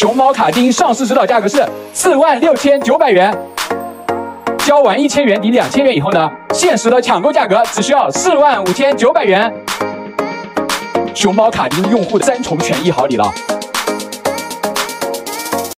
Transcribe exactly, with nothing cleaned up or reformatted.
熊猫卡丁上市指导价格是四万六千九百元，交完一千元抵两千元以后呢，限时的抢购价格只需要四万五千九百元。熊猫卡丁用户的三重权益好礼了。